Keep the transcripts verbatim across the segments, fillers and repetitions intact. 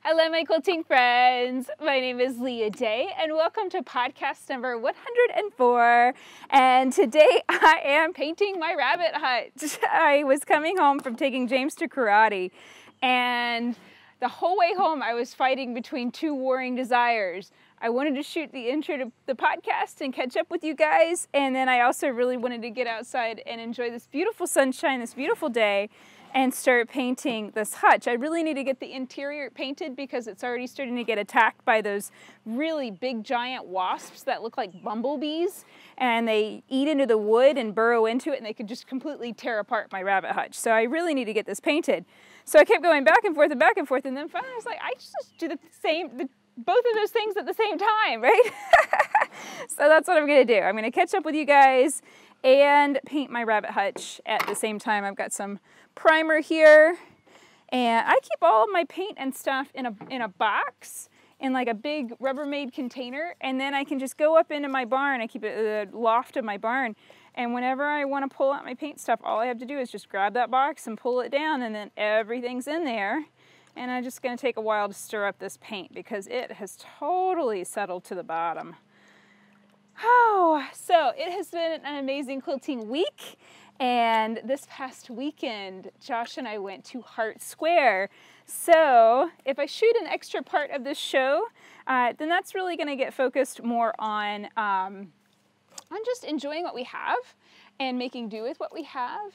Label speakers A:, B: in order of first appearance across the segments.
A: Hello, my quilting friends. My name is Leah Day, and welcome to podcast number one hundred four. And today I am painting my rabbit hutch. I was coming home from taking James to karate, and the whole way home I was fighting between two warring desires. I wanted to shoot the intro to the podcast and catch up with you guys, and then I also really wanted to get outside and enjoy this beautiful sunshine, this beautiful day, and start painting this hutch. I really need to get the interior painted because it's already starting to get attacked by those really big giant wasps that look like bumblebees, and they eat into the wood and burrow into it, and they could just completely tear apart my rabbit hutch. So I really need to get this painted. So I kept going back and forth and back and forth, and then finally I was like, I just do the same, the, both of those things at the same time, right? So that's what I'm gonna do. I'm gonna catch up with you guys and paint my rabbit hutch at the same time. I've got some primer here, and I keep all of my paint and stuff in a in a box in like a big Rubbermaid container, and then I can just go up into my barn. I keep it in the loft of my barn, and whenever I want to pull out my paint stuff, all I have to do is just grab that box and pull it down, and then everything's in there. And I'm just going to take a while to stir up this paint because it has totally settled to the bottom. Oh, so it has been an amazing quilting week. And this past weekend, Josh and I went to Hart Square. So if I shoot an extra part of this show, uh, then that's really going to get focused more on, um, on just enjoying what we have and making do with what we have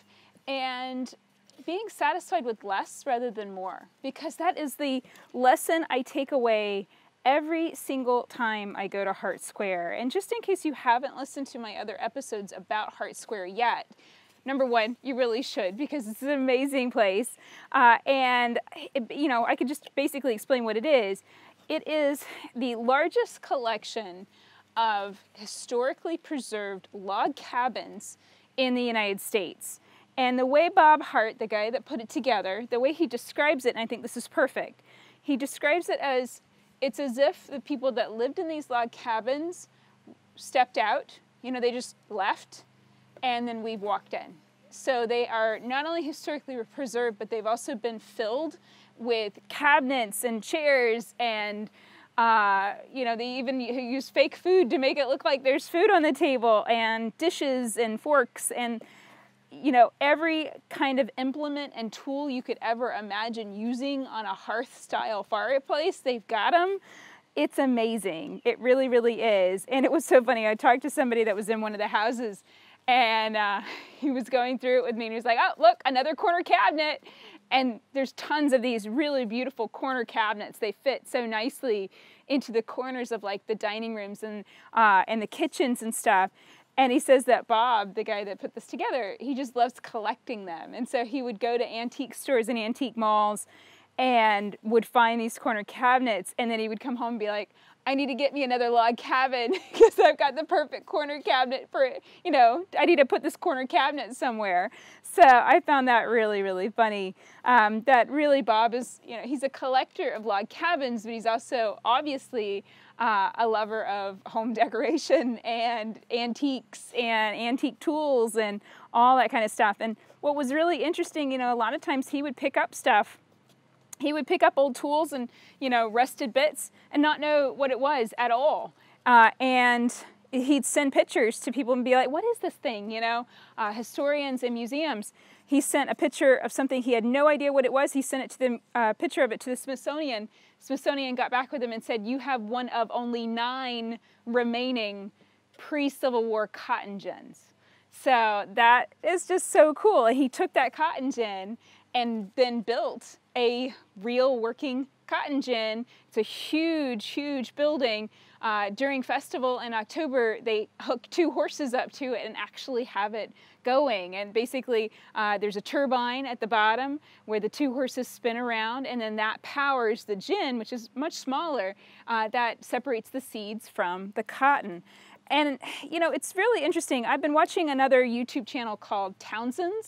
A: and being satisfied with less rather than more. Because that is the lesson I take away every single time I go to Hart Square. And just in case you haven't listened to my other episodes about Hart Square yet, number one, you really should because it's an amazing place. Uh, and, it, you know, I could just basically explain what it is. It is the largest collection of historically preserved log cabins in the United States. And the way Bob Hart, the guy that put it together, the way he describes it, and I think this is perfect, he describes it as, it's as if the people that lived in these log cabins stepped out, you know, they just left, and then we've walked in. So they are not only historically preserved, but they've also been filled with cabinets and chairs, and uh, you know, they even use fake food to make it look like there's food on the table, and dishes and forks, and you know, every kind of implement and tool you could ever imagine using on a hearth-style fireplace, they've got them. It's amazing. It really, really is. And it was so funny. I talked to somebody that was in one of the houses, and uh, he was going through it with me, and he was like, oh, look, another corner cabinet. And there's tons of these really beautiful corner cabinets. They fit so nicely into the corners of like the dining rooms and, uh, and the kitchens and stuff. And he says that Bob, the guy that put this together, he just loves collecting them. And so he would go to antique stores and antique malls and would find these corner cabinets, and then he would come home and be like, I need to get me another log cabin because I've got the perfect corner cabinet for, you know, I need to put this corner cabinet somewhere. So I found that really, really funny. Um, that really Bob is, you know, he's a collector of log cabins, but he's also obviously uh, a lover of home decoration and antiques and antique tools and all that kind of stuff. And what was really interesting, you know, a lot of times he would pick up stuff He would pick up old tools and, you know, rusted bits and not know what it was at all. Uh, and he'd send pictures to people and be like, what is this thing, you know? Uh, historians and museums. He sent a picture of something he had no idea what it was. He sent it to the uh, picture of it to the Smithsonian. Smithsonian got back with him and said, you have one of only nine remaining pre-Civil War cotton gins. So that is just so cool. He took that cotton gin and then built a real working cotton gin. It's a huge, huge building. Uh, during festival in October, they hook two horses up to it and actually have it going. And basically, uh, there's a turbine at the bottom where the two horses spin around, and then that powers the gin, which is much smaller, uh, that separates the seeds from the cotton. And, you know, it's really interesting. I've been watching another YouTube channel called Townsend's,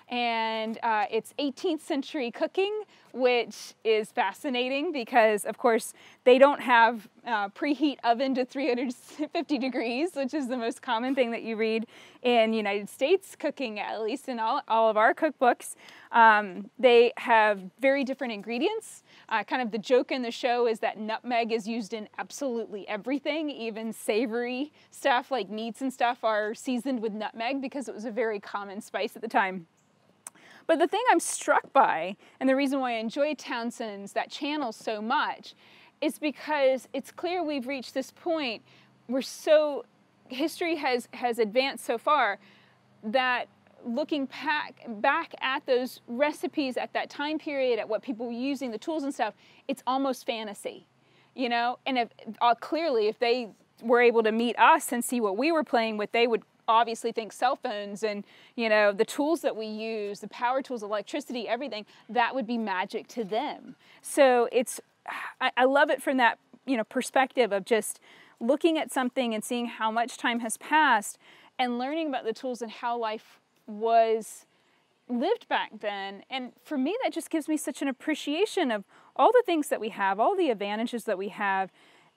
A: and uh, it's eighteenth century cooking, which is fascinating because, of course, they don't have uh, preheat oven to three hundred fifty degrees, which is the most common thing that you read in United States cooking, at least in all, all of our cookbooks. Um, they have very different ingredients. Uh, kind of the joke in the show is that nutmeg is used in absolutely everything. Even savory stuff like meats and stuff are seasoned with nutmeg because it was a very common spice at the time. But the thing I'm struck by, and the reason why I enjoy Townsend's, that channel, so much, is because it's clear we've reached this point where so history has, has advanced so far that looking back, back at those recipes at that time period, at what people were using, the tools and stuff, it's almost fantasy, you know? And if, uh, clearly, if they were able to meet us and see what we were playing with, they would obviously think cell phones and, you know, the tools that we use, the power tools, electricity, everything, that would be magic to them. So it's, I, I love it from that, you know, perspective of just looking at something and seeing how much time has passed and learning about the tools and how life was lived back then. And for me, that just gives me such an appreciation of all the things that we have, all the advantages that we have,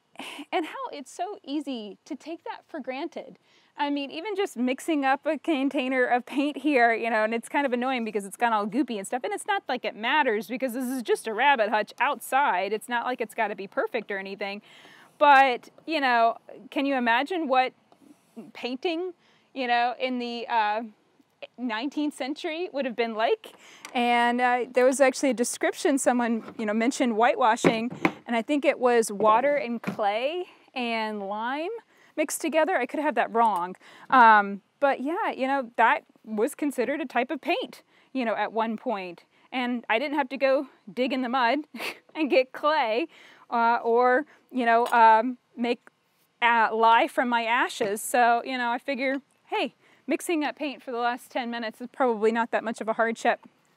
A: and how it's so easy to take that for granted. I mean, even just mixing up a container of paint here, you know, and it's kind of annoying because it's gone all goopy and stuff, and it's not like it matters because this is just a rabbit hutch outside. It's not like it's got to be perfect or anything. But, you know, can you imagine what painting, you know, in the uh, nineteenth century would have been like? And uh, there was actually a description, someone, you know, mentioned whitewashing, and I think it was water and clay and lime mixed together. I could have that wrong. Um, but yeah, you know, that was considered a type of paint, you know, at one point. And I didn't have to go dig in the mud and get clay uh, or, you know, um, make uh, lye from my ashes. So, you know, I figure, hey, mixing up paint for the last ten minutes is probably not that much of a hardship.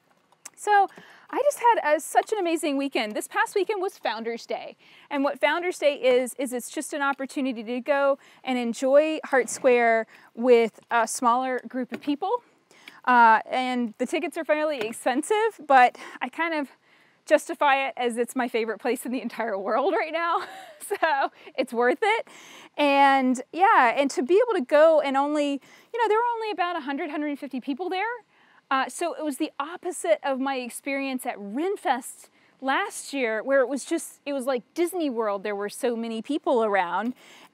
A: So I just had a, such an amazing weekend. This past weekend was Founders Day. And what Founders Day is, is it's just an opportunity to go and enjoy Hart Square with a smaller group of people. Uh, and the tickets are fairly expensive, but I kind of justify it as it's my favorite place in the entire world right now. So it's worth it. And yeah, and to be able to go and only, you know, there were only about one hundred, one hundred fifty people there. Uh, so it was the opposite of my experience at Renfest last year, where it was just, it was like Disney World. There were so many people around,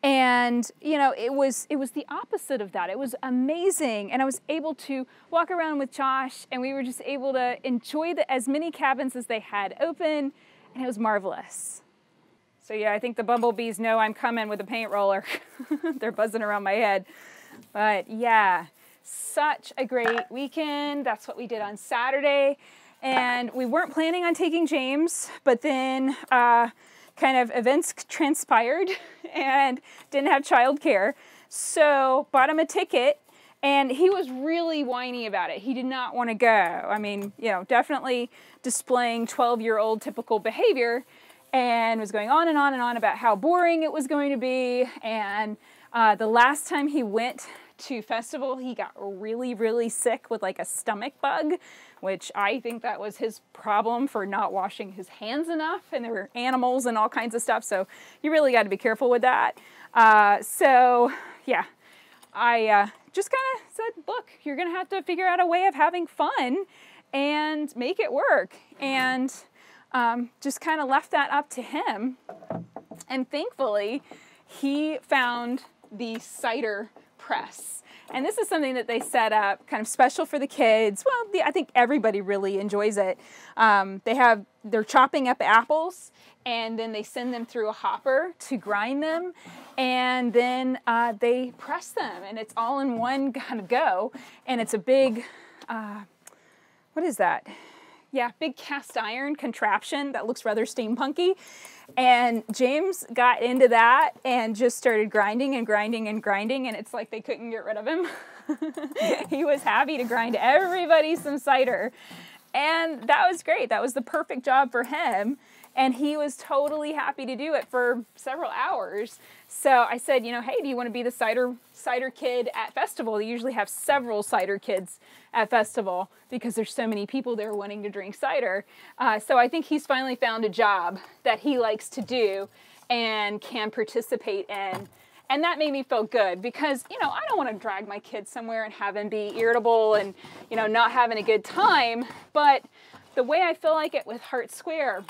A: and you know, it was it was the opposite of that. It was amazing, and I was able to walk around with Josh, and we were just able to enjoy the, as many cabins as they had open, and it was marvelous. So yeah, I think the bumblebees know I'm coming with a paint roller. They're buzzing around my head, but yeah. Such a great weekend. That's what we did on Saturday. And we weren't planning on taking James, but then uh, kind of events transpired and didn't have childcare. So bought him a ticket, and he was really whiny about it. He did not want to go. I mean, you know, definitely displaying twelve-year-old typical behavior, and was going on and on and on about how boring it was going to be. And uh, the last time he went to festival, he got really, really sick with like a stomach bug, which I think that was his problem for not washing his hands enough, and there were animals and all kinds of stuff, so you really got to be careful with that. Uh, so yeah, I uh, just kind of said, look, you're gonna have to figure out a way of having fun and make it work, and um, just kind of left that up to him. And thankfully he found the cider press. And this is something that they set up kind of special for the kids. Well, the, I think everybody really enjoys it. Um, they have, they're chopping up apples, and then they send them through a hopper to grind them, and then uh, they press them, and it's all in one kind of go. And it's a big, uh, what is that? Yeah, big cast iron contraption that looks rather steampunky. And James got into that and just started grinding and grinding and grinding, and it's like they couldn't get rid of him. He was happy to grind everybody some cider. And that was great. That was the perfect job for him. And he was totally happy to do it for several hours. So I said, you know, hey, do you want to be the cider cider kid at festival? They usually have several cider kids at festival because there's so many people there wanting to drink cider. Uh, so I think he's finally found a job that he likes to do and can participate in. And that made me feel good because, you know, I don't want to drag my kids somewhere and have him be irritable and, you know, not having a good time. But the way I feel like it with Heart Square,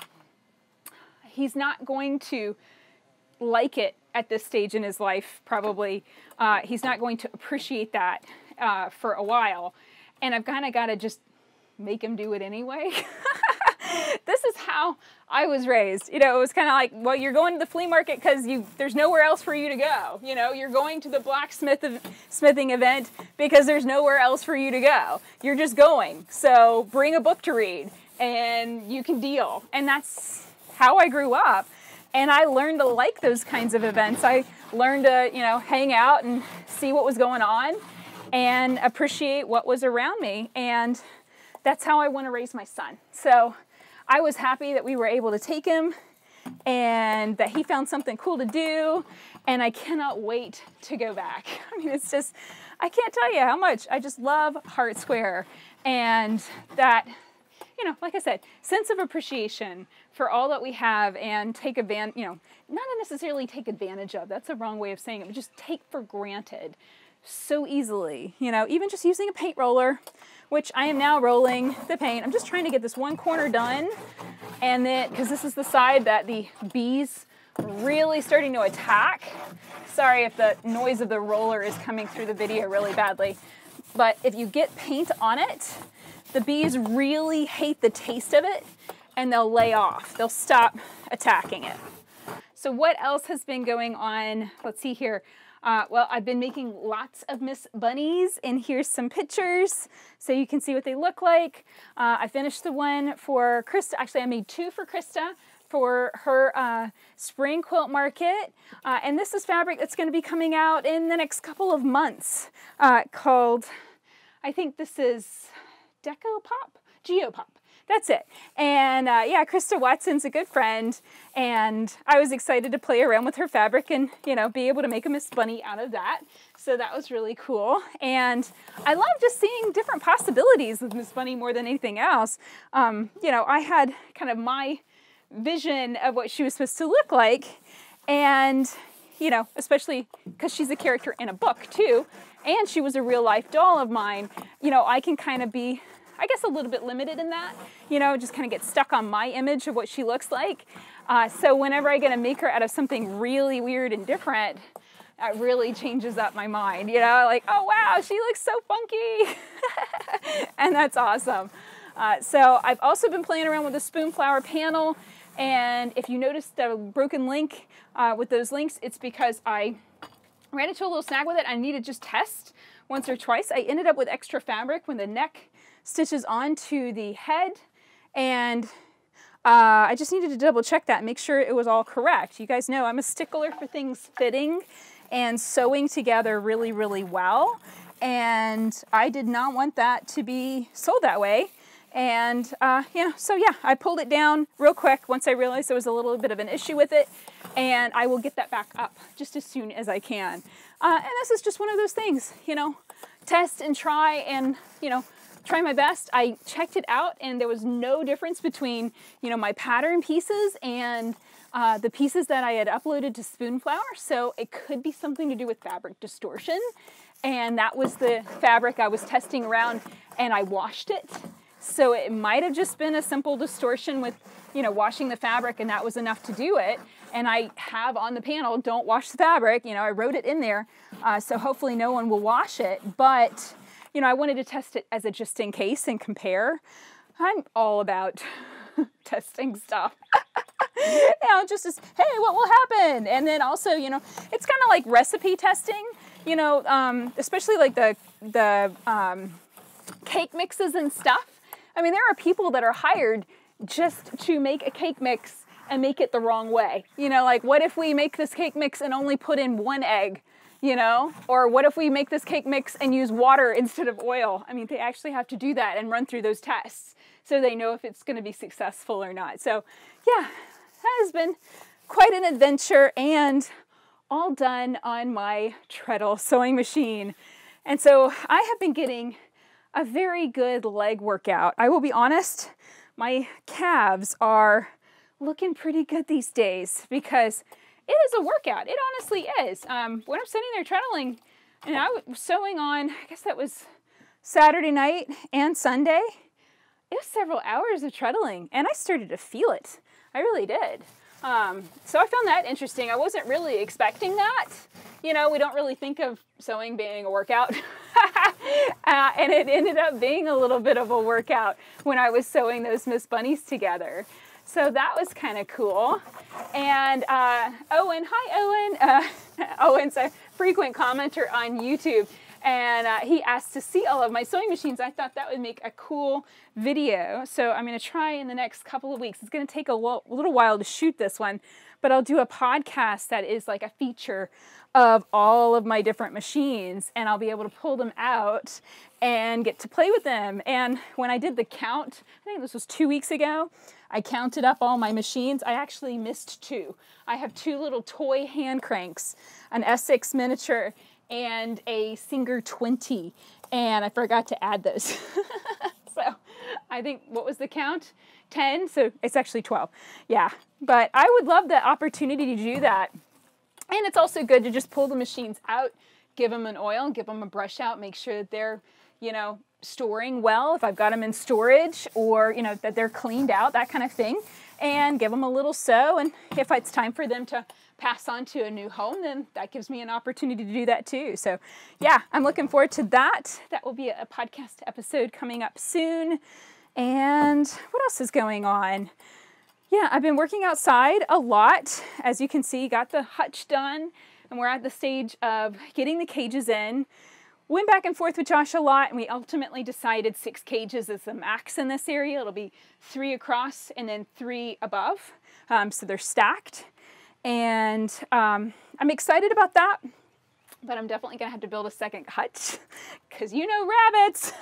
A: he's not going to like it at this stage in his life, probably. Uh, he's not going to appreciate that uh, for a while. And I've kind of got to just make him do it anyway. This is how I was raised. You know, it was kind of like, well, you're going to the flea market because you there's nowhere else for you to go. You know, you're going to the blacksmith smithing event because there's nowhere else for you to go. You're just going. So bring a book to read and you can deal. And that's how I grew up. And I learned to like those kinds of events. I learned to, you know, hang out and see what was going on and appreciate what was around me. And that's how I want to raise my son. So I was happy that we were able to take him and that he found something cool to do. And I cannot wait to go back. I mean, it's just, I can't tell you how much I just love Heart Square. And that, you know, like I said, sense of appreciation for all that we have and take advantage, you know, not necessarily take advantage of, that's the wrong way of saying it, but just take for granted so easily, you know, even just using a paint roller, which I am now rolling the paint. I'm just trying to get this one corner done. And then, because this is the side that the bees are really starting to attack. Sorry if the noise of the roller is coming through the video really badly. But if you get paint on it, the bees really hate the taste of it and they'll lay off. They'll stop attacking it. So what else has been going on? Let's see here. Uh, well, I've been making lots of Miss Bunnies, and here's some pictures so you can see what they look like. Uh, I finished the one for Krista. Actually, I made two for Krista for her uh, spring quilt market. Uh, and this is fabric that's going to be coming out in the next couple of months uh, called, I think this is Deco Pop? Geopop. That's it. And uh, yeah, Krista Watson's a good friend, and I was excited to play around with her fabric and, you know, be able to make a Miss Bunny out of that. So that was really cool. And I love just seeing different possibilities with Miss Bunny more than anything else. Um, you know, I had kind of my vision of what she was supposed to look like, and, you know, especially because she's a character in a book too, and she was a real life doll of mine, you know, I can kind of be, I guess, a little bit limited in that, you know, just kind of get stuck on my image of what she looks like. Uh, so whenever I get to make her out of something really weird and different, it really changes up my mind, you know, like, oh, wow, she looks so funky. And that's awesome. Uh, so I've also been playing around with the Spoonflower panel. And if you notice the broken link uh, with those links, it's because I ran into a little snag with it. I needed to just test once or twice. I ended up with extra fabric when the neck stitches onto the head, and uh, I just needed to double check that and make sure it was all correct. You guys know I'm a stickler for things fitting and sewing together really, really well, and I did not want that to be sold that way. And uh, you know, so yeah, I pulled it down real quick once I realized there was a little bit of an issue with it, and I will get that back up just as soon as I can. Uh, and this is just one of those things, you know, test and try and, you know, try my best. I checked it out and there was no difference between, you know, my pattern pieces and uh, the pieces that I had uploaded to Spoonflower. So it could be something to do with fabric distortion. And that was the fabric I was testing around, and I washed it. So it might have just been a simple distortion with, you know, washing the fabric, and that was enough to do it. And I have on the panel, don't wash the fabric. You know, I wrote it in there. Uh, so hopefully no one will wash it. But you know, I wanted to test it as a just in case and compare. I'm all about testing stuff. You know, just as, hey, what will happen? And then also, you know, it's kind of like recipe testing, you know, um, especially like the, the um, cake mixes and stuff. I mean, there are people that are hired just to make a cake mix and make it the wrong way. You know, like, what if we make this cake mix and only put in one egg? You know, or what if we make this cake mix and use water instead of oil? I mean, they actually have to do that and run through those tests so they know if it's going to be successful or not. So yeah, that has been quite an adventure, and all done on my treadle sewing machine. And so I have been getting a very good leg workout. I will be honest, my calves are looking pretty good these days because it is a workout. It honestly is. Um, when I'm sitting there treadling, and I was sewing on, I guess that was Saturday night and Sunday, it was several hours of treadling, and I started to feel it. I really did. Um, so I found that interesting. I wasn't really expecting that. You know, we don't really think of sewing being a workout. uh, and it ended up being a little bit of a workout when I was sewing those Miss Bunnies together. So that was kind of cool. And uh, Owen, hi Owen. Uh, Owen's a frequent commenter on YouTube. And uh, he asked to see all of my sewing machines. I thought that would make a cool video. So I'm going to try in the next couple of weeks. It's going to take a little while to shoot this one, but I'll do a podcast that is like a feature of all of my different machines, and I'll be able to pull them out and get to play with them. And when I did the count, I think this was two weeks ago, I counted up all my machines. I actually missed two. I have two little toy hand cranks, an S six miniature, and a Singer twenty, and I forgot to add those. So I think, what was the count? ten, so it's actually twelve. Yeah, but I would love the opportunity to do that. And it's also good to just pull the machines out, give them an oil, give them a brush out, make sure that they're, you know, storing well if I've got them in storage, or, you know, that they're cleaned out, that kind of thing, and give them a little sew. And if it's time for them to pass on to a new home, then that gives me an opportunity to do that too. So yeah, I'm looking forward to that. That will be a podcast episode coming up soon. And what else is going on? Yeah, I've been working outside a lot. As you can see, got the hutch done, and we're at the stage of getting the cages in. Went back and forth with Josh a lot, and we ultimately decided six cages is the max in this area. It'll be three across and then three above. Um, so they're stacked. And um, I'm excited about that, but I'm definitely gonna have to build a second hutch because you know rabbits.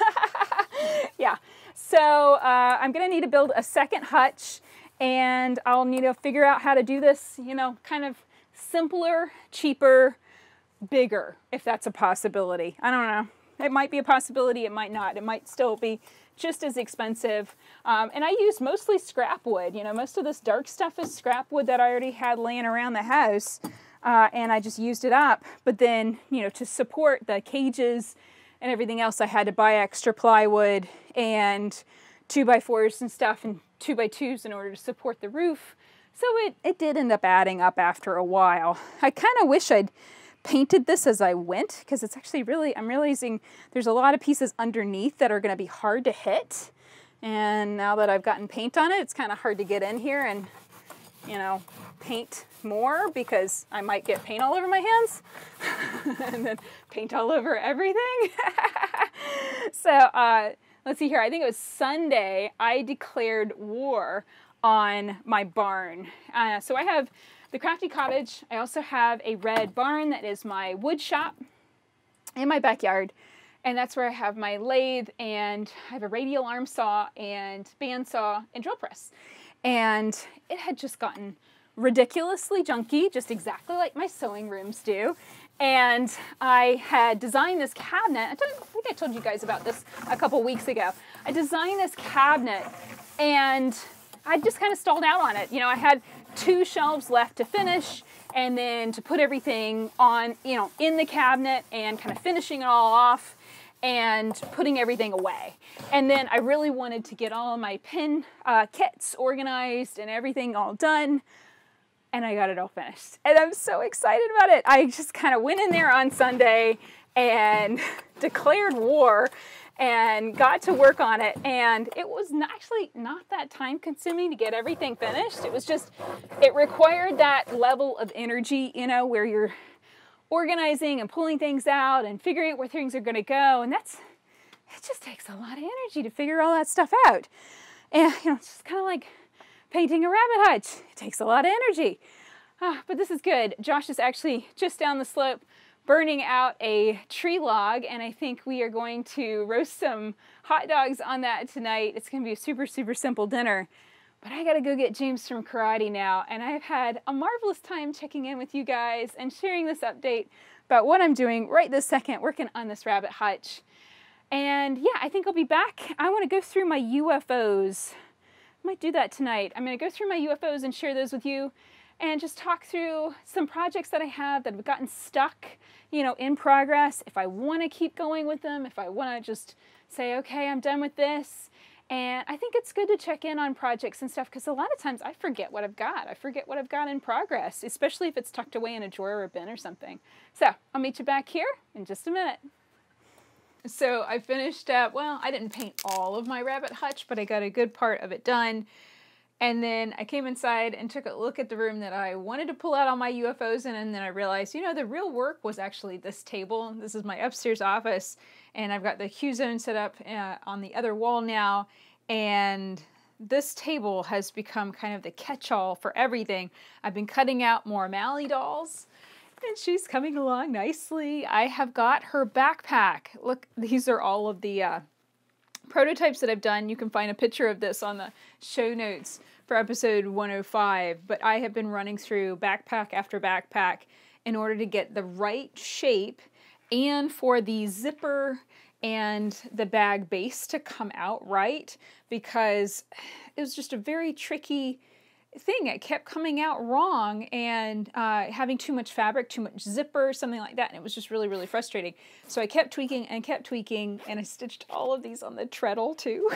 A: Yeah, so uh, I'm gonna need to build a second hutch, and I'll need to figure out how to do this, you know, kind of simpler, cheaper, bigger, if that's a possibility. I don't know. It might be a possibility, it might not. It might still be just as expensive. Um, and I use mostly scrap wood. You know, most of this dark stuff is scrap wood that I already had laying around the house, uh, and I just used it up. But then, you know, to support the cages and everything else, I had to buy extra plywood and two by fours and stuff, and two by twos in order to support the roof. So it, it did end up adding up after a while. I kind of wish I'd painted this as I went, because it's actually really, I'm realizing there's a lot of pieces underneath that are going to be hard to hit. And now that I've gotten paint on it, it's kind of hard to get in here and, you know, paint more, because I might get paint all over my hands and then paint all over everything. So uh, let's see here. I think it was Sunday I declared war on my barn. Uh, so I have the Crafty Cottage. I also have a red barn that is my wood shop in my backyard. And that's where I have my lathe, and I have a radial arm saw and bandsaw and drill press. And it had just gotten ridiculously junky, just exactly like my sewing rooms do. And I had designed this cabinet. I, don't, I think I told you guys about this a couple weeks ago. I designed this cabinet, and I just kind of stalled out on it. You know, I had two shelves left to finish, and then to put everything on, you know, in the cabinet and kind of finishing it all off and putting everything away. And then I really wanted to get all of my pin uh, kits organized and everything all done, and I got it all finished. And I'm so excited about it. I just kind of went in there on Sunday and declared war and got to work on it. And it was not, actually not that time consuming to get everything finished. It was just, it required that level of energy, you know, where you're organizing and pulling things out and figuring out where things are going to go. And that's, it just takes a lot of energy to figure all that stuff out. And, you know, it's just kind of like painting a rabbit hutch. It takes a lot of energy. Ah, but this is good. Josh is actually just down the slope burning out a tree log, and I think we are going to roast some hot dogs on that tonight. It's going to be a super, super simple dinner. But I gotta go get James from karate now, and I've had a marvelous time checking in with you guys and sharing this update about what I'm doing right this second, working on this rabbit hutch. And yeah, I think I'll be back. I want to go through my U F Os. I might do that tonight. I'm going to go through my U F Os and share those with you and just talk through some projects that I have that have gotten stuck, you know, in progress. If I want to keep going with them, if I want to just say, okay, I'm done with this. And I think it's good to check in on projects and stuff because a lot of times I forget what I've got. I forget what I've got in progress, especially if it's tucked away in a drawer or a bin or something. So I'll meet you back here in just a minute. So I finished up, well, I didn't paint all of my rabbit hutch, but I got a good part of it done. And then I came inside and took a look at the room that I wanted to pull out all my U F Os in, and then I realized, you know, the real work was actually this table. This is my upstairs office, and I've got the Q zone set up uh, on the other wall now, and this table has become kind of the catch-all for everything. I've been cutting out more Mally dolls, and she's coming along nicely. I have got her backpack. Look, these are all of the uh, prototypes that I've done. You can find a picture of this on the show notes for episode one oh five, but I have been running through backpack after backpack in order to get the right shape and for the zipper and the bag base to come out right, because it was just a very tricky thing. It kept coming out wrong and uh, having too much fabric, too much zipper, something like that, and it was just really, really frustrating. So I kept tweaking and kept tweaking, and I stitched all of these on the treadle too.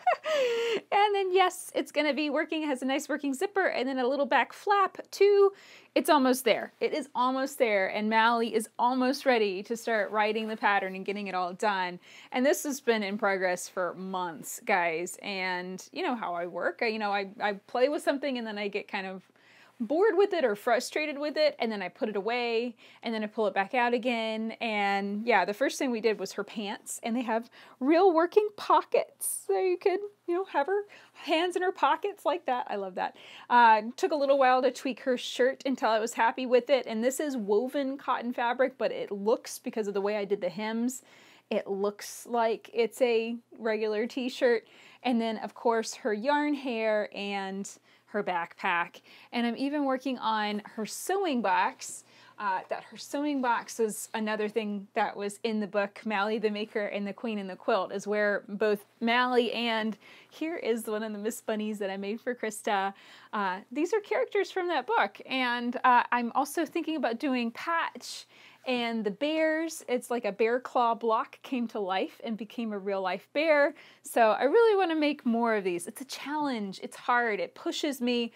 A: And then yes, it's going to be working. It has a nice working zipper and then a little back flap too. It's almost there. It is almost there, and Mally is almost ready to start writing the pattern and getting it all done. And this has been in progress for months, guys. And you know how I work. I, you know, I, I play with something and then I get kind of bored with it or frustrated with it, and then I put it away, and then I pull it back out again. And yeah, the first thing we did was her pants, and they have real working pockets, so you could, you know, have her hands in her pockets like that. I love that. Uh, took a little while to tweak her shirt until I was happy with it, and this is woven cotton fabric, but it looks, because of the way I did the hems, it looks like it's a regular t-shirt. And then of course her yarn hair and her backpack. And I'm even working on her sewing box. Uh, that her sewing box is another thing that was in the book, Mally the Maker and the Queen and the Quilt, is where both Mally and here is one of the Miss Bunnies that I made for Krista. Uh, these are characters from that book. And uh, I'm also thinking about doing Patch and the bears. It's like a bear claw block came to life and became a real life bear. So I really want to make more of these. It's a challenge. It's hard. It pushes me.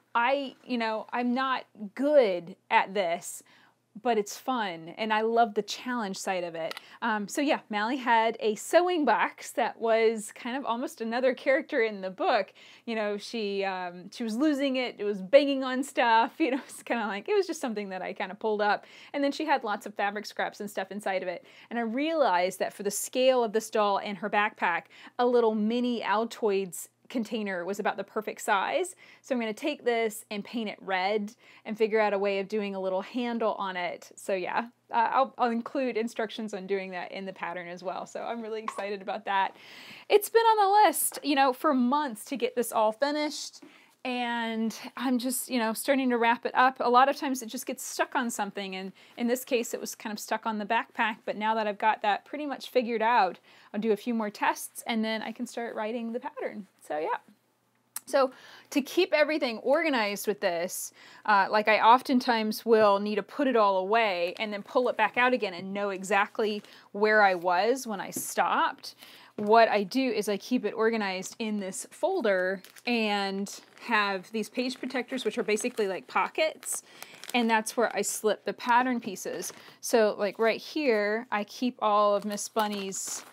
A: I, you know, I'm not good at this, but it's fun, and I love the challenge side of it. Um, so yeah, Mally had a sewing box that was kind of almost another character in the book. You know, she um, she was losing it, it was banging on stuff, you know, it's kind of like, it was just something that I kind of pulled up. And then she had lots of fabric scraps and stuff inside of it. And I realized that for the scale of this doll and her backpack, a little mini Altoids container was about the perfect size. So I'm going to take this and paint it red and figure out a way of doing a little handle on it. So yeah, uh, I'll, I'll include instructions on doing that in the pattern as well. So I'm really excited about that. It's been on the list, you know, for months to get this all finished. And I'm just, you know, starting to wrap it up. A lot of times it just gets stuck on something. And in this case, it was kind of stuck on the backpack. But now that I've got that pretty much figured out, I'll do a few more tests and then I can start writing the pattern. So yeah. So to keep everything organized with this, uh, like I oftentimes will need to put it all away and then pull it back out again and know exactly where I was when I stopped. What I do is I keep it organized in this folder and have these page protectors, which are basically like pockets, and that's where I slip the pattern pieces. So like right here, I keep all of Miss Bunny's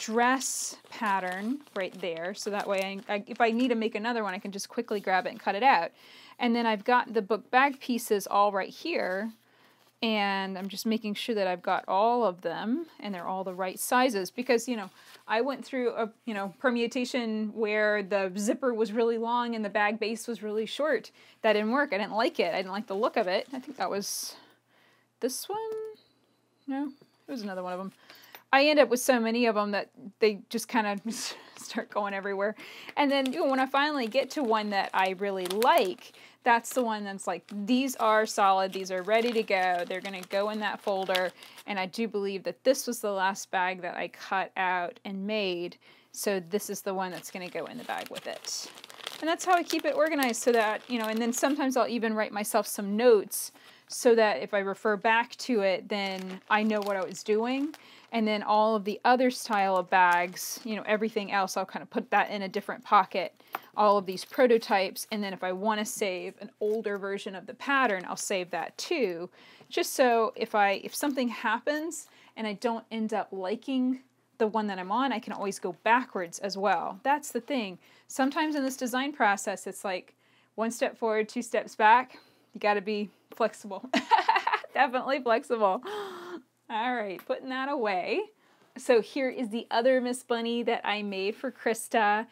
A: dress pattern right there, so that way I, I, if I need to make another one, I can just quickly grab it and cut it out. And then I've got the book bag pieces all right here, and I'm just making sure that I've got all of them and they're all the right sizes, because, you know, I went through a, you know, permutation where the zipper was really long and the bag base was really short. That didn't work. I didn't like it. I didn't like the look of it. I think that was this one. No, it was another one of them. I end up with so many of them that they just kind of start going everywhere. And then, you know, when I finally get to one that I really like, that's the one that's like, these are solid, these are ready to go, they're gonna go in that folder. And I do believe that this was the last bag that I cut out and made, so this is the one that's gonna go in the bag with it. And that's how I keep it organized, so that, you know, and then sometimes I'll even write myself some notes so that if I refer back to it, then I know what I was doing. And then all of the other style of bags, you know, everything else, I'll kind of put that in a different pocket, all of these prototypes. And then if I want to save an older version of the pattern, I'll save that too. Just so if I, if something happens and I don't end up liking the one that I'm on, I can always go backwards as well. That's the thing. Sometimes in this design process, it's like one step forward, two steps back. You got to be flexible. Definitely flexible. All right, putting that away. So here is the other Miss Bunny that I made for Krista,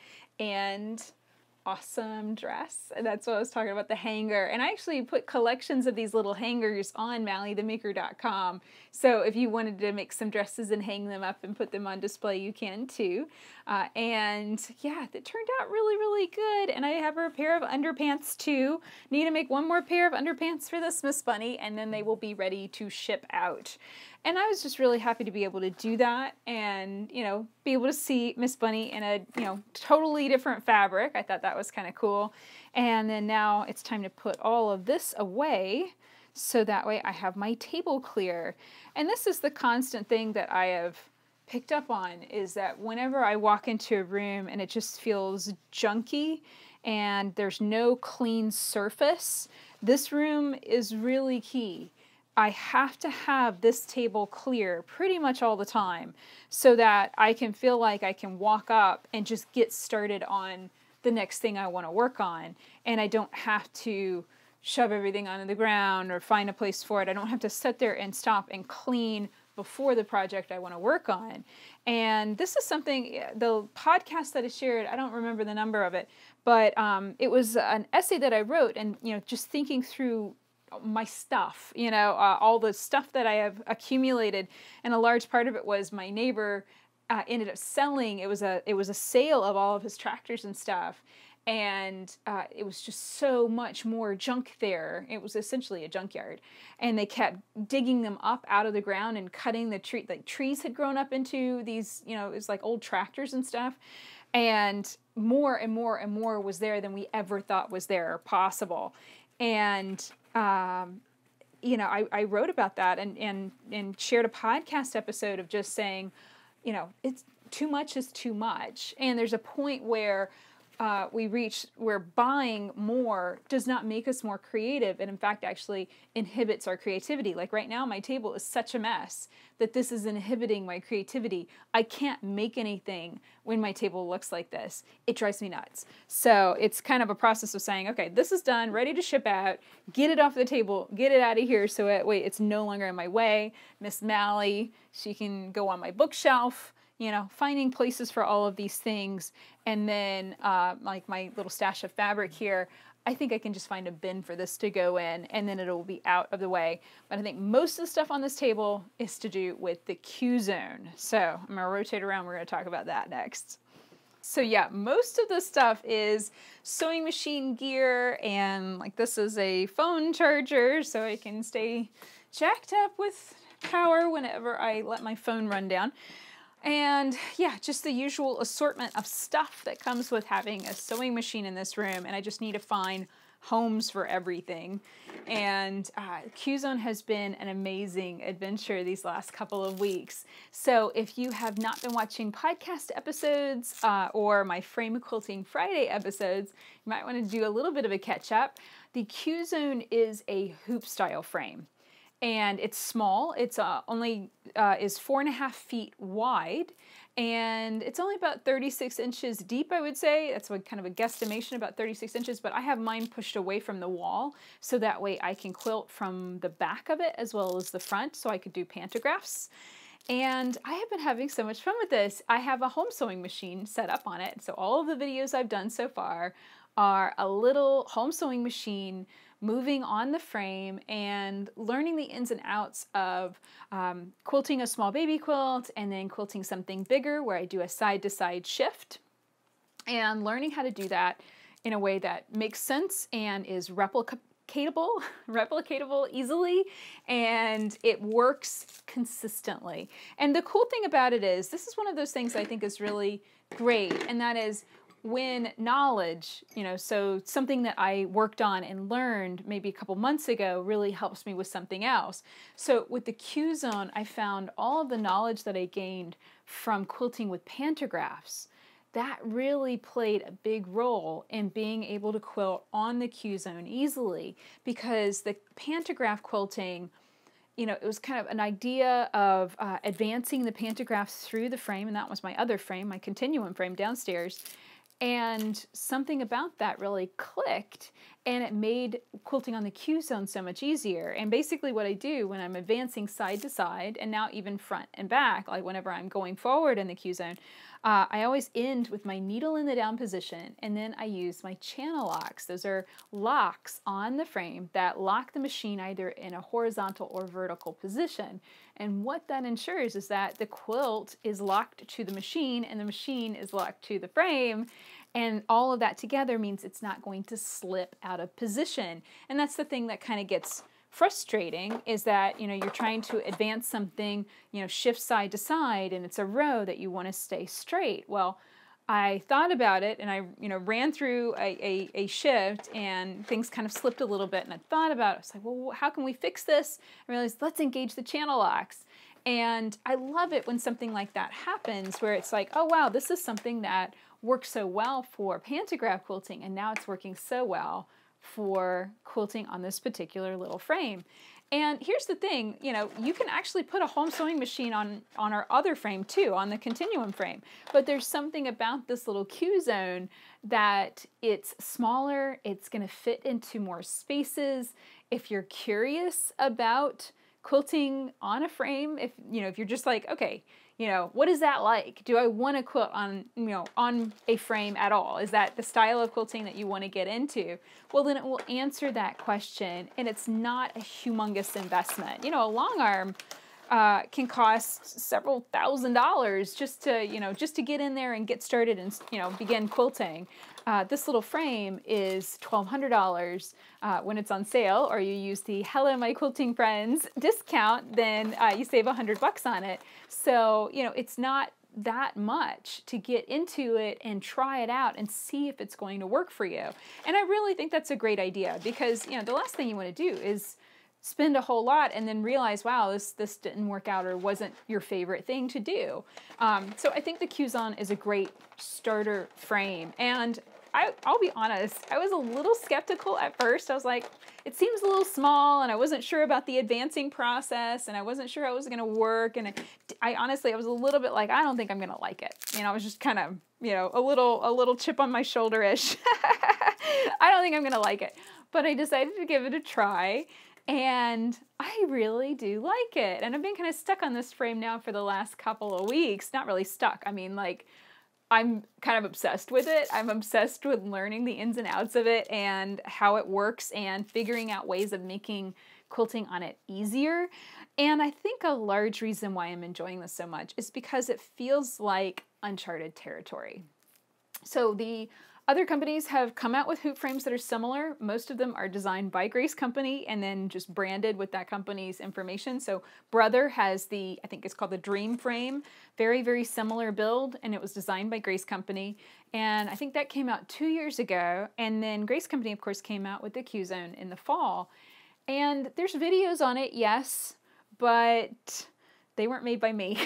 A: and awesome dress. And that's what I was talking about, the hanger. And I actually put collections of these little hangers on Mally the Maker dot com. So if you wanted to make some dresses and hang them up and put them on display, you can too. Uh, and yeah, it turned out really, really good. And I have her a pair of underpants too. Need to make one more pair of underpants for this Miss Bunny, and then they will be ready to ship out. And I was just really happy to be able to do that and, you know, be able to see Miss Bunny in a, you know, totally different fabric. I thought that was kind of cool. And then now it's time to put all of this away, so that way I have my table clear. And this is the constant thing that I have picked up on, is that whenever I walk into a room and it just feels junky and there's no clean surface, this room is really key. I have to have this table clear pretty much all the time, so that I can feel like I can walk up and just get started on the next thing I want to work on. And I don't have to shove everything onto the ground or find a place for it. I don't have to sit there and stop and clean before the project I want to work on. And this is something, the podcast that I shared, I don't remember the number of it, but um, it was an essay that I wrote, and, you know, just thinking through my stuff, you know, uh, all the stuff that I have accumulated. And a large part of it was my neighbor uh, ended up selling. It was a, it was a sale of all of his tractors and stuff. And uh, it was just so much more junk there. It was essentially a junkyard. And they kept digging them up out of the ground and cutting the tree, like trees had grown up into these, you know, it was like old tractors and stuff. And more and more and more was there than we ever thought was there possible. And Um, you know, I, I wrote about that and, and, and shared a podcast episode of just saying, you know, it's too much is too much. And there's a point where uh, we reach where buying more does not make us more creative, and in fact actually inhibits our creativity. Like right now, my table is such a mess that this is inhibiting my creativity. I can't make anything when my table looks like this. It drives me nuts. So it's kind of a process of saying, okay, this is done, ready to ship out, get it off the table, get it out of here so it, wait, it's no longer in my way. Miss Mally, she can go on my bookshelf. You know, finding places for all of these things. And then uh, like my little stash of fabric here, I think I can just find a bin for this to go in, and then it'll be out of the way. But I think most of the stuff on this table is to do with the Q zone. So I'm gonna rotate around, we're gonna talk about that next. So yeah, most of the stuff is sewing machine gear, and like this is a phone charger so I can stay jacked up with power whenever I let my phone run down. And yeah, just the usual assortment of stuff that comes with having a sewing machine in this room, and I just need to find homes for everything. And uh, Q zone has been an amazing adventure these last couple of weeks. So if you have not been watching podcast episodes uh, or my Frame Quilting Friday episodes, you might want to do a little bit of a catch up. The Q zone is a hoop style frame. And it's small. It's uh, only uh, is four and a half feet wide, and it's only about thirty-six inches deep, I would say. That's what kind of a guesstimation, about thirty-six inches, but I have mine pushed away from the wall, so that way I can quilt from the back of it as well as the front, so I could do pantographs. And I have been having so much fun with this. I have a home sewing machine set up on it, so all of the videos I've done so far are a little home sewing machine moving on the frame and learning the ins and outs of um, quilting a small baby quilt and then quilting something bigger where I do a side-to-side shift. And learning how to do that in a way that makes sense and is replicatable, replicatable easily, and it works consistently. And the cool thing about it is, this is one of those things I think is really great, and that is when knowledge, you know, so something that I worked on and learned maybe a couple months ago really helps me with something else. So with the Q-Zone, I found all of the knowledge that I gained from quilting with pantographs. That really played a big role in being able to quilt on the Q-Zone easily, because the pantograph quilting, you know, it was kind of an idea of uh, advancing the pantographs through the frame, and that was my other frame, my continuum frame downstairs. And something about that really clicked, and it made quilting on the Q-Zone so much easier. And basically what I do when I'm advancing side to side, and now even front and back, like whenever I'm going forward in the Q-Zone, uh, I always end with my needle in the down position, and then I use my channel locks. Those are locks on the frame that lock the machine either in a horizontal or vertical position. And what that ensures is that the quilt is locked to the machine and the machine is locked to the frame. And all of that together means it's not going to slip out of position. And that's the thing that kind of gets frustrating, is that, you know, you're trying to advance something, you know, shift side to side, and it's a row that you want to stay straight. Well, I thought about it, and I, you know, ran through a, a, a shift, and things kind of slipped a little bit, and I thought about it. I was like, well, how can we fix this? I realized, let's engage the channel locks. And I love it when something like that happens, where it's like, oh wow, this is something that worked so well for pantograph quilting, and now it's working so well for quilting on this particular little frame. And here's the thing, you know, you can actually put a home sewing machine on, on our other frame too, on the continuum frame. But there's something about this little Q-Zone that it's smaller, it's going to fit into more spaces. If you're curious about quilting on a frame, if, you know, if you're just like, okay, you know, what is that like? Do I want to quilt on, you know, on a frame at all? Is that the style of quilting that you want to get into? Well, then it will answer that question, and it's not a humongous investment. You know, a long arm uh, can cost several thousand dollars just to, you know, just to get in there and get started and, you know, begin quilting. Uh, this little frame is twelve hundred dollars uh, when it's on sale, or you use the Hello My Quilting Friends discount, then uh, you save a hundred bucks on it. So, you know, it's not that much to get into it and try it out and see if it's going to work for you. And I really think that's a great idea, because, you know, the last thing you want to do is spend a whole lot and then realize, wow, this, this didn't work out or wasn't your favorite thing to do. Um, so I think the Q-Zone is a great starter frame. And I, I'll be honest, I was a little skeptical at first. I was like, it seems a little small, and I wasn't sure about the advancing process, and I wasn't sure how it was going to work. And it, I honestly, I was a little bit like, I don't think I'm going to like it. You know, I was just kind of, you know, a little, a little chip on my shoulder-ish. I don't think I'm going to like it. But I decided to give it a try, and I really do like it. And I've been kind of stuck on this frame now for the last couple of weeks. Not really stuck. I mean, like, I'm kind of obsessed with it. I'm obsessed with learning the ins and outs of it and how it works and figuring out ways of making quilting on it easier. And I think a large reason why I'm enjoying this so much is because it feels like uncharted territory. So the other companies have come out with hoop frames that are similar. Most of them are designed by Grace Company and then just branded with that company's information. So Brother has the, I think it's called the Dream Frame, very, very similar build, and it was designed by Grace Company. And I think that came out two years ago. And then Grace Company, of course, came out with the Q-Zone in the fall. And there's videos on it, yes, but they weren't made by me.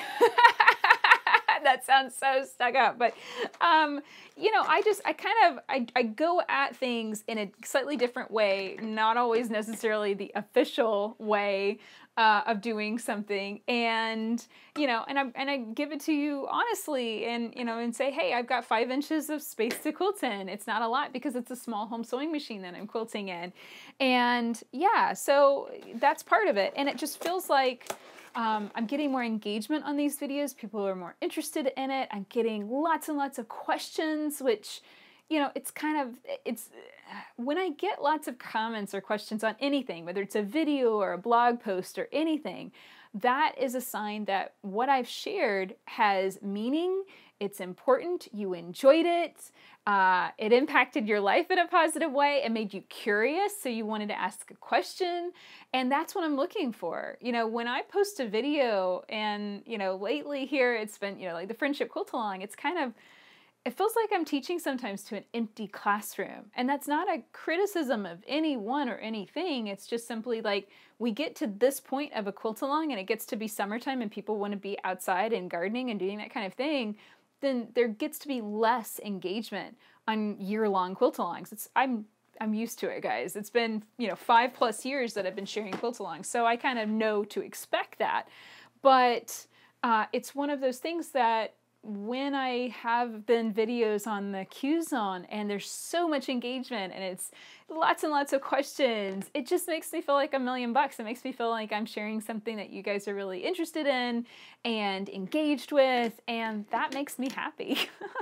A: That sounds so stuck up, but um, you know, I just, I kind of, I, I go at things in a slightly different way, not always necessarily the official way uh, of doing something, and you know, and I and I give it to you honestly, and you know, and say, hey, I've got five inches of space to quilt in. It's not a lot because it's a small home sewing machine that I'm quilting in, and yeah, so that's part of it, and it just feels like. Um, I'm getting more engagement on these videos. People are more interested in it. I'm getting lots and lots of questions, which, you know, it's kind of, it's, when I get lots of comments or questions on anything, whether it's a video or a blog post or anything, that is a sign that what I've shared has meaning, it's important, you enjoyed it, uh, it impacted your life in a positive way. It made you curious, so you wanted to ask a question. And that's what I'm looking for. You know, when I post a video, and, you know, lately here it's been, you know, like the Friendship Quilt Along, it's kind of, it feels like I'm teaching sometimes to an empty classroom. And that's not a criticism of anyone or anything. It's just simply like we get to this point of a quilt along and it gets to be summertime and people want to be outside and gardening and doing that kind of thing, then there gets to be less engagement on year-long quilt alongs. It's, I'm I'm used to it, guys. It's been, you know, five plus years that I've been sharing quilt alongs, so I kind of know to expect that. But uh, it's one of those things that when I have been videos on the Q-Zone and there's so much engagement and it's lots and lots of questions, it just makes me feel like a million bucks. It makes me feel like I'm sharing something that you guys are really interested in and engaged with, and that makes me happy.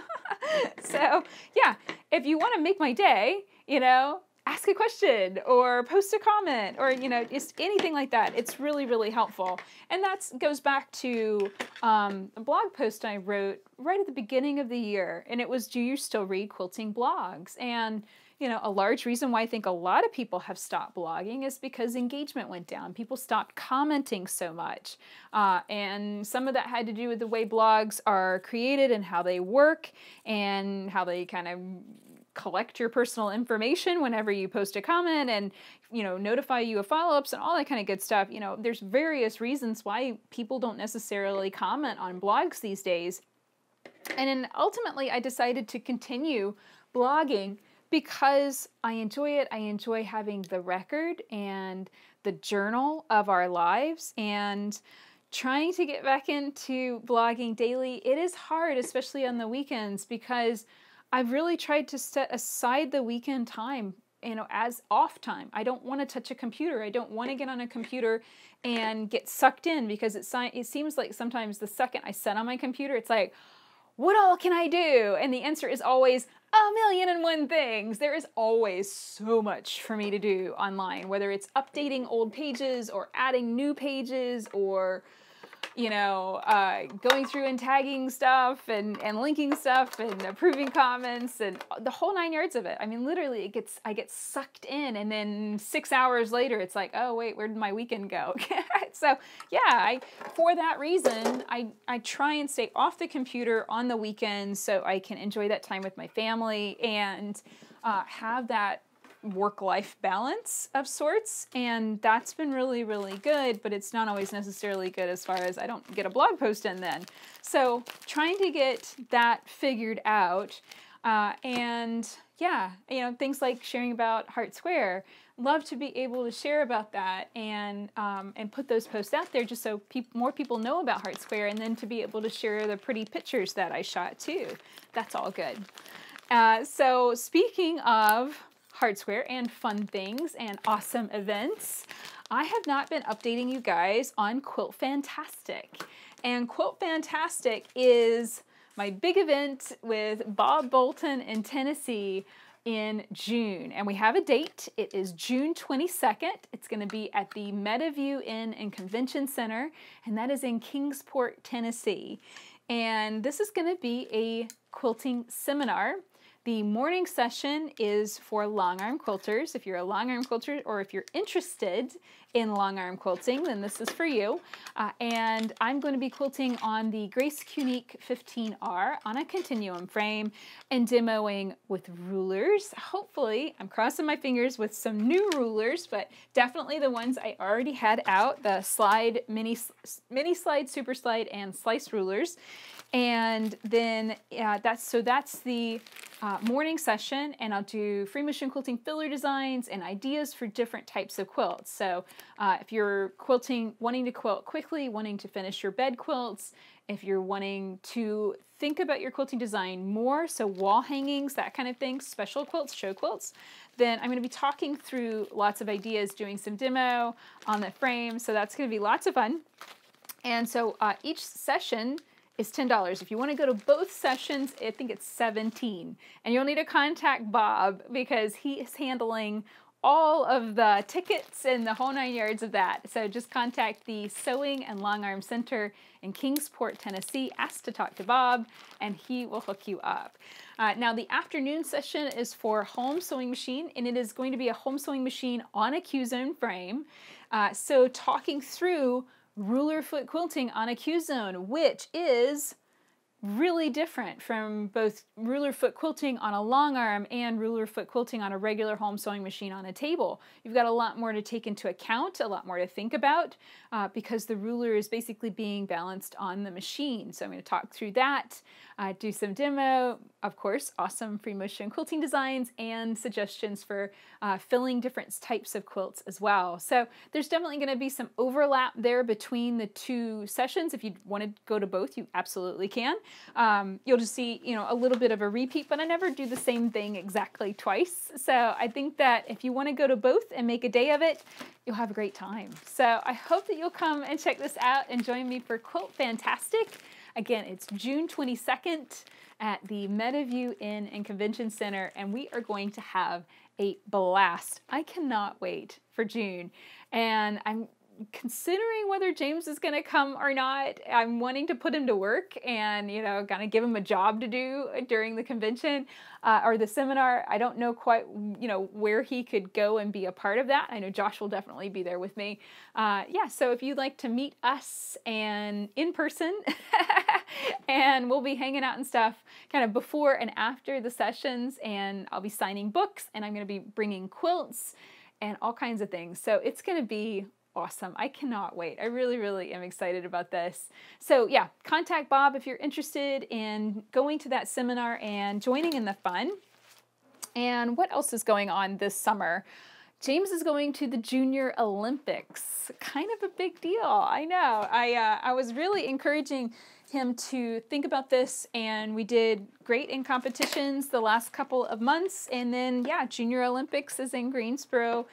A: So yeah, if you want to make my day, you know, ask a question or post a comment or, you know, just anything like that. It's really, really helpful. And that goes back to um, a blog post I wrote right at the beginning of the year. And it was, do you still read quilting blogs? And, you know, a large reason why I think a lot of people have stopped blogging is because engagement went down. People stopped commenting so much. Uh, and some of that had to do with the way blogs are created and how they work and how they kind of collect your personal information whenever you post a comment and, you know, notify you of follow-ups and all that kind of good stuff. You know, there's various reasons why people don't necessarily comment on blogs these days. And then ultimately I decided to continue blogging because I enjoy it. I enjoy having the record and the journal of our lives, and trying to get back into blogging daily. It is hard, especially on the weekends, because I've really tried to set aside the weekend time, you know, as off time. I don't want to touch a computer. I don't want to get on a computer and get sucked in, because it, it seems like sometimes the second I set on my computer, it's like, what all can I do? And the answer is always a million and one things. There is always so much for me to do online, whether it's updating old pages or adding new pages or, you know, uh, going through and tagging stuff and, and linking stuff and approving comments and the whole nine yards of it. I mean, literally, it gets I get sucked in, and then six hours later, it's like, oh wait, where did my weekend go? So yeah, I for that reason, I I try and stay off the computer on the weekends so I can enjoy that time with my family and uh, have that work-life balance of sorts, and that's been really, really good, but it's not always necessarily good as far as I don't get a blog post in then. So trying to get that figured out, uh, and yeah, you know, things like sharing about Heart Square. Love to be able to share about that and um, and put those posts out there just so pe more people know about Heart Square, and then to be able to share the pretty pictures that I shot too. That's all good. Uh, so speaking of Heart Square and fun things and awesome events, I have not been updating you guys on Quilt Fantastic. And Quilt Fantastic is my big event with Bob Bolton in Tennessee in June. And we have a date. It is June twenty-second. It's going to be at the Meadowview Inn and Convention Center, and that is in Kingsport, Tennessee. And this is going to be a quilting seminar. The morning session is for long arm quilters. If you're a long arm quilter, or if you're interested in long arm quilting, then this is for you. Uh, and I'm going to be quilting on the Grace Cunique fifteen R on a continuum frame and demoing with rulers. Hopefully, I'm crossing my fingers with some new rulers, but definitely the ones I already had out, the slide, mini, mini slide, super slide, and slice rulers. And then uh, that's, so that's the uh, morning session, and I'll do free motion quilting filler designs and ideas for different types of quilts. So uh, if you're quilting, wanting to quilt quickly, wanting to finish your bed quilts, if you're wanting to think about your quilting design more, so wall hangings, that kind of thing, special quilts, show quilts, then I'm going to be talking through lots of ideas, doing some demo on the frame. So that's going to be lots of fun. And so uh, each session is ten dollars. If you want to go to both sessions, I think it's seventeen dollars. And you'll need to contact Bob because he is handling all of the tickets and the whole nine yards of that. So just contact the Sewing and Long Arm Center in Kingsport, Tennessee. Ask to talk to Bob, and he will hook you up. Uh, now, the afternoon session is for home sewing machine, and it is going to be a home sewing machine on a Q-zone frame. Uh, so talking through ruler foot quilting on a Q-zone, which is really different from both ruler foot quilting on a long arm and ruler foot quilting on a regular home sewing machine on a table. You've got a lot more to take into account, a lot more to think about, uh, because the ruler is basically being balanced on the machine. So I'm going to talk through that, uh, do some demo, of course, awesome free motion quilting designs and suggestions for uh, filling different types of quilts as well. So there's definitely going to be some overlap there between the two sessions. If you want to go to both, you absolutely can. Um, you'll just see, you know, a little bit of a repeat, but I never do the same thing exactly twice. So I think that if you want to go to both and make a day of it, you'll have a great time. So I hope that you'll come and check this out and join me for Quilt Fantastic. Again, it's June twenty-second at the Meadowview Inn and Convention Center, and we are going to have a blast. I cannot wait for June, and I'm considering whether James is going to come or not. I'm wanting to put him to work and, you know, kind of give him a job to do during the convention uh, or the seminar. I don't know quite, you know, where he could go and be a part of that. I know Josh will definitely be there with me. Uh, yeah, so if you'd like to meet us and in person, and we'll be hanging out and stuff kind of before and after the sessions, and I'll be signing books, and I'm going to be bringing quilts and all kinds of things. So it's going to be awesome. I cannot wait. I really, really am excited about this. So yeah, contact Bob if you're interested in going to that seminar and joining in the fun. And what else is going on this summer? James is going to the Junior Olympics. Kind of a big deal. I know. I, uh, I was really encouraging him to think about this, and we did great in competitions the last couple of months. And then, yeah, Junior Olympics is in Greensboro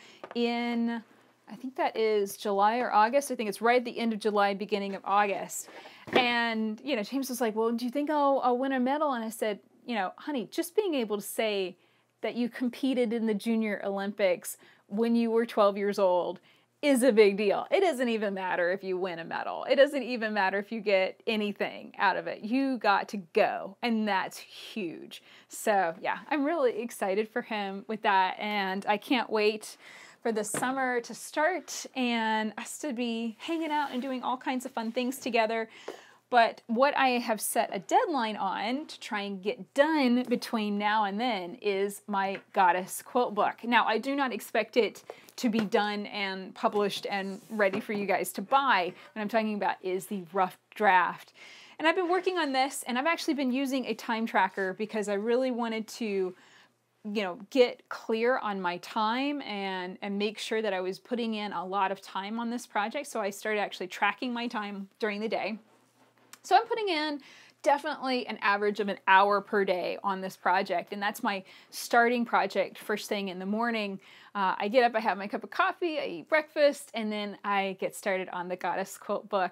A: in, I think that is July or August. I think it's right at the end of July, beginning of August. And, you know, James was like, well, do you think I'll, I'll win a medal? And I said, you know, honey, just being able to say that you competed in the Junior Olympics when you were twelve years old is a big deal. It doesn't even matter if you win a medal. It doesn't even matter if you get anything out of it. You got to go, and that's huge. So yeah, I'm really excited for him with that, and I can't wait for the summer to start and us to be hanging out and doing all kinds of fun things together. But what I have set a deadline on to try and get done between now and then is my Goddess quilt book. Now, I do not expect it to be done and published and ready for you guys to buy. What I'm talking about is the rough draft. And I've been working on this, and I've actually been using a time tracker because I really wanted to, you know, get clear on my time and, and make sure that I was putting in a lot of time on this project. So I started actually tracking my time during the day. So I'm putting in definitely an average of an hour per day on this project, and that's my starting project first thing in the morning. Uh, I get up, I have my cup of coffee, I eat breakfast, and then I get started on the Goddess quilt book.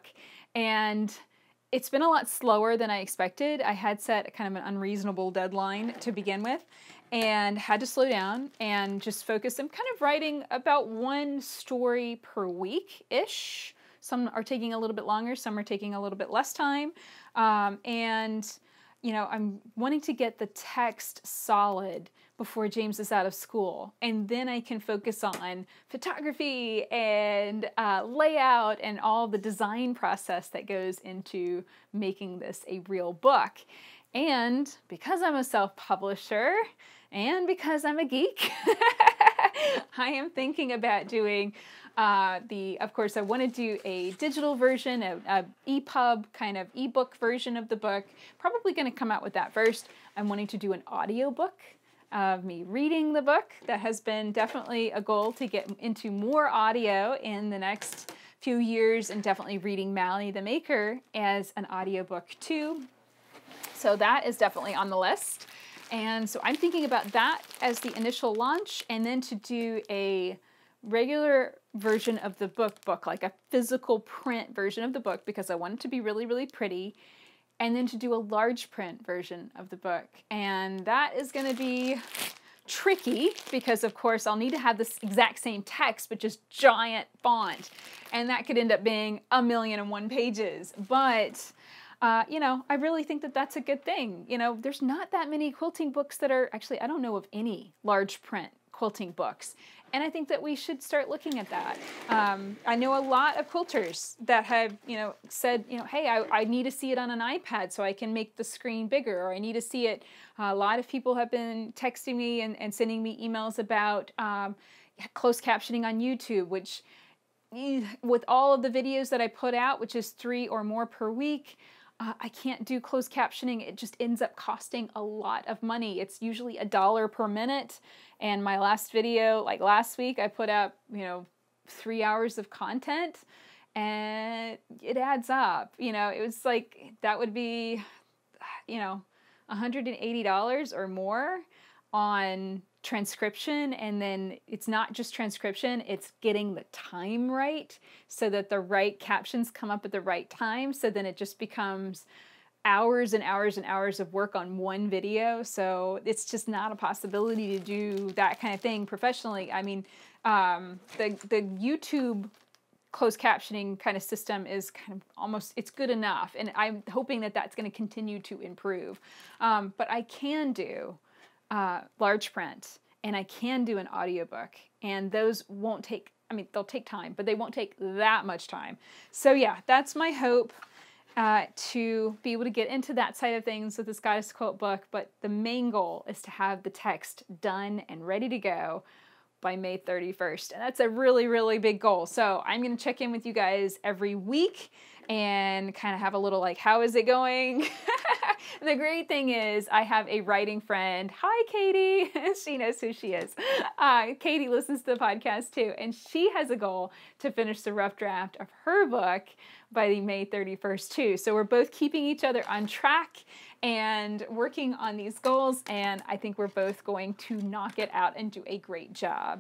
A: And it's been a lot slower than I expected. I had set kind of an unreasonable deadline to begin with and had to slow down and just focus. I'm kind of writing about one story per week-ish. Some are taking a little bit longer, some are taking a little bit less time. Um, and, you know, I'm wanting to get the text solid before James is out of school. And then I can focus on photography and uh, layout and all the design process that goes into making this a real book. And because I'm a self-publisher and because I'm a geek, I am thinking about doing Uh, the, of course, I want to do a digital version, a, a E P U B kind of ebook version of the book. Probably going to come out with that first. I'm wanting to do an audio book of me reading the book. That has been definitely a goal to get into more audio in the next few years, and definitely reading Mally the Maker as an audiobook too. So that is definitely on the list. And so I'm thinking about that as the initial launch, and then to do a regular version of the book book, like a physical print version of the book, because I want it to be really, really pretty, and then to do a large print version of the book. And that is going to be tricky because of course I'll need to have this exact same text, but just giant font. And that could end up being a million and one pages. But Uh, you know, I really think that that's a good thing. You know, there's not that many quilting books that are, actually, I don't know of any large print quilting books. And I think that we should start looking at that. Um, I know a lot of quilters that have, you know, said, you know, hey, I, I need to see it on an iPad so I can make the screen bigger, or I need to see it. Uh, a lot of people have been texting me and, and sending me emails about um, closed captioning on YouTube, which with all of the videos that I put out, which is three or more per week, Uh, I can't do closed captioning. It just ends up costing a lot of money. It's usually a dollar per minute. And my last video, like last week, I put out, you know, three hours of content and it adds up. You know, it was like, that would be, you know, one hundred eighty dollars or more on transcription, and then it's not just transcription, it's getting the time right so that the right captions come up at the right time, so then it just becomes hours and hours and hours of work on one video. So it's just not a possibility to do that kind of thing professionally. I mean, um, the, the YouTube closed captioning kind of system is kind of almost, it's good enough, and I'm hoping that that's going to continue to improve. Um, but I can do Uh, large print, and I can do an audiobook, and those won't take, I mean, they'll take time, but they won't take that much time. So yeah, that's my hope, uh, to be able to get into that side of things with this Goddess Quilt book, but the main goal is to have the text done and ready to go by May thirty-first, and that's a really, really big goal. So I'm going to check in with you guys every week and kind of have a little like, how is it going? The great thing is I have a writing friend. Hi, Katie. She knows who she is. Uh, Katie listens to the podcast too, and she has a goal to finish the rough draft of her book by the May thirty-first too. So we're both keeping each other on track and working on these goals, and I think we're both going to knock it out and do a great job.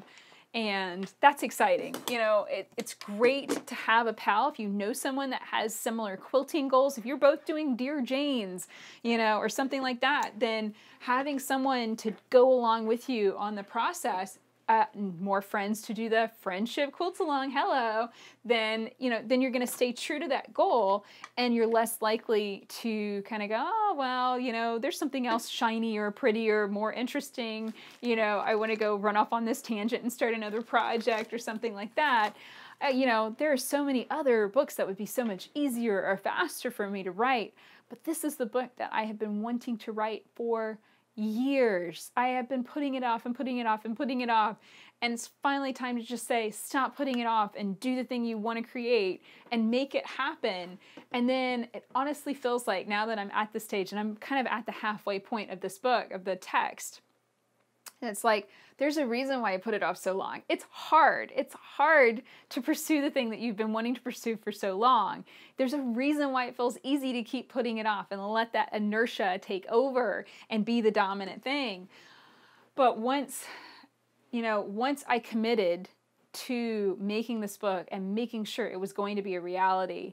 A: And that's exciting. You know, it, it's great to have a pal if you know someone that has similar quilting goals. If you're both doing Dear Janes, you know, or something like that, then having someone to go along with you on the process, uh, more friends to do the friendship quilt along, hello, then, you know, then you're going to stay true to that goal, and you're less likely to kind of go, oh, well, you know, there's something else shinier, prettier, more interesting, you know, I want to go run off on this tangent and start another project or something like that. Uh, you know, there are so many other books that would be so much easier or faster for me to write, but this is the book that I have been wanting to write for years. I have been putting it off and putting it off and putting it off, and it's finally time to just say, stop putting it off and do the thing you want to create and make it happen. And then it honestly feels like, now that I'm at this stage and I'm kind of at the halfway point of this book, of the text, and it's like, there's a reason why I put it off so long. It's hard. It's hard to pursue the thing that you've been wanting to pursue for so long. There's a reason why it feels easy to keep putting it off and let that inertia take over and be the dominant thing. But once, you know, once I committed to making this book and making sure it was going to be a reality,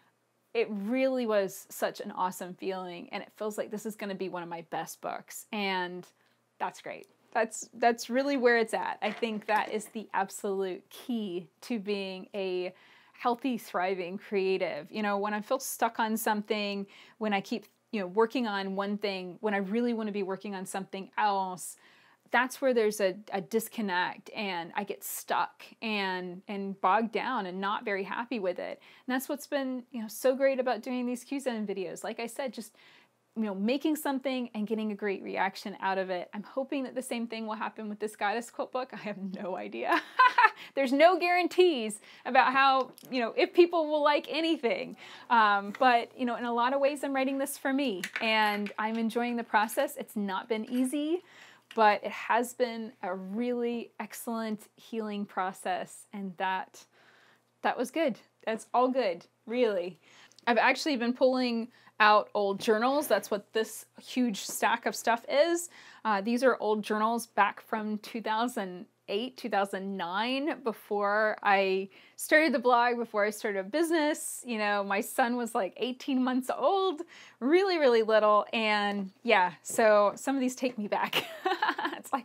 A: it really was such an awesome feeling. And it feels like this is going to be one of my best books. And that's great. That's, that's really where it's at. I think that is the absolute key to being a healthy, thriving creative. You know, when I feel stuck on something, when I keep, you know, working on one thing, when I really want to be working on something else, that's where there's a, a disconnect, and I get stuck and and bogged down and not very happy with it. And that's what's been, you know, so great about doing these Q Zen videos. Like I said, just, you know, making something and getting a great reaction out of it. I'm hoping that the same thing will happen with this Goddess Quilt book. I have no idea. There's no guarantees about how, you know, if people will like anything. Um, but, you know, in a lot of ways, I'm writing this for me, and I'm enjoying the process. It's not been easy, but it has been a really excellent healing process, and that, that was good. That's all good, really. I've actually been pulling out old journals. That's what this huge stack of stuff is. Uh, these are old journals back from two thousand eight, two thousand nine, before I started the blog, before I started a business. You know, my son was like eighteen months old, really, really little. And yeah, so some of these take me back. It's like,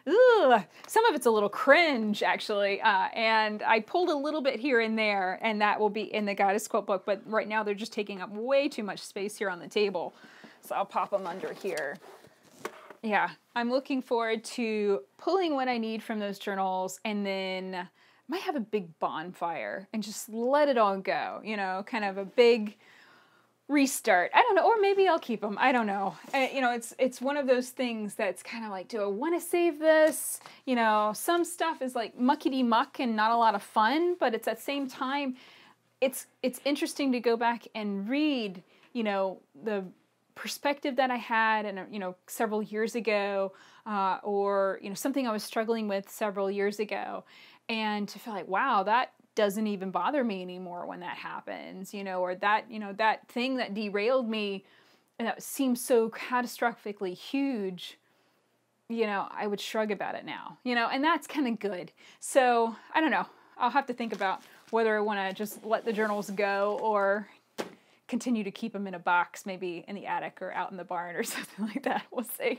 A: ugh, some of it's a little cringe, actually. Uh, and I pulled a little bit here and there, and that will be in the Goddess Quilt book. But right now they're just taking up way too much space here on the table. So I'll pop them under here. Yeah, I'm looking forward to pulling what I need from those journals, and then I might have a big bonfire and just let it all go, you know, kind of a big restart. I don't know, or maybe I'll keep them. I don't know. Uh, you know, it's it's one of those things that's kind of like, do I want to save this? You know, some stuff is like muckety muck and not a lot of fun, but it's at the same time, it's it's interesting to go back and read, you know, the perspective that I had, and you know, several years ago, uh, or you know, something I was struggling with several years ago, and to feel like, wow, that doesn't even bother me anymore when that happens, you know, or that, you know, that thing that derailed me and that seems so catastrophically huge, you know, I would shrug about it now, you know, and that's kind of good. So I don't know. I'll have to think about whether I want to just let the journals go or continue to keep them in a box, maybe in the attic or out in the barn or something like that. We'll see.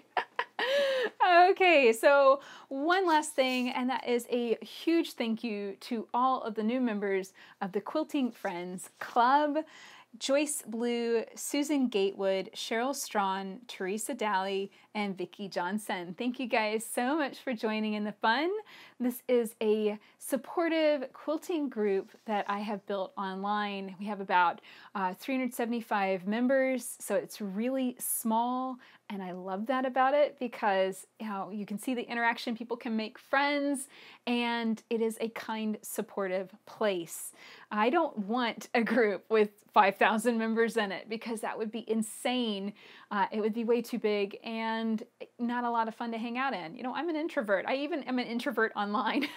A: Okay, so one last thing, and that is a huge thank you to all of the new members of the Quilting Friends Club. Joyce Blue, Susan Gatewood, Cheryl Strawn, Teresa Daly, and Vicki Johnson. Thank you guys so much for joining in the fun. This is a supportive quilting group that I have built online. We have about uh, three hundred seventy-five members, so it's really small, and I love that about it because, you know, you can see the interaction, people can make friends, and it is a kind, supportive place. I don't want a group with five thousand members in it because that would be insane. Uh, it would be way too big and not a lot of fun to hang out in. You know, I'm an introvert. I even am an introvert online.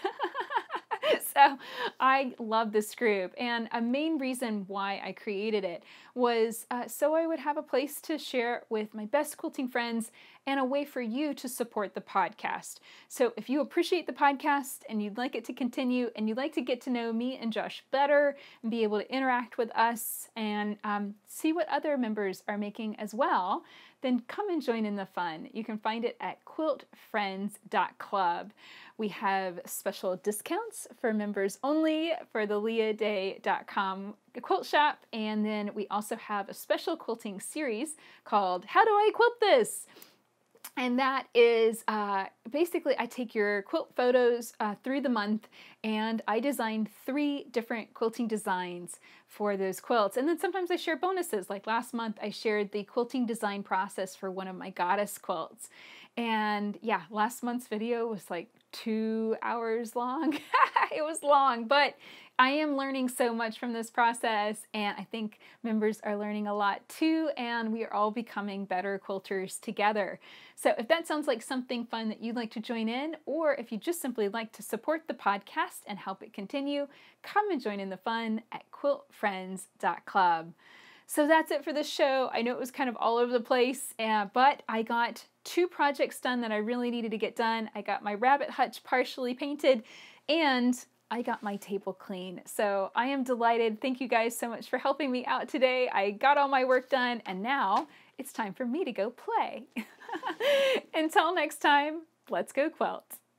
A: So I love this group, and a main reason why I created it was uh, so I would have a place to share with my best quilting friends and a way for you to support the podcast. So if you appreciate the podcast and you'd like it to continue and you'd like to get to know me and Josh better and be able to interact with us and um, see what other members are making as well, then come and join in the fun. You can find it at quilt friends dot club. We have special discounts for members only for the leah day dot com quilt shop, and then we also have a special quilting series called How Do I Quilt This? And that is uh, basically I take your quilt photos uh, through the month and I design three different quilting designs for those quilts. And then sometimes I share bonuses. Like last month I shared the quilting design process for one of my goddess quilts. And yeah, last month's video was like two hours long. It was long, but I am learning so much from this process, and I think members are learning a lot too, and we are all becoming better quilters together. So if that sounds like something fun that you'd like to join in, or if you just simply like to support the podcast and help it continue, come and join in the fun at quilt friends dot club. So that's it for this show. I know it was kind of all over the place, uh, but I got two projects done that I really needed to get done. I got my rabbit hutch partially painted, and I got my table clean. So I am delighted. Thank you guys so much for helping me out today. I got all my work done, and now it's time for me to go play. Until next time, let's go quilt.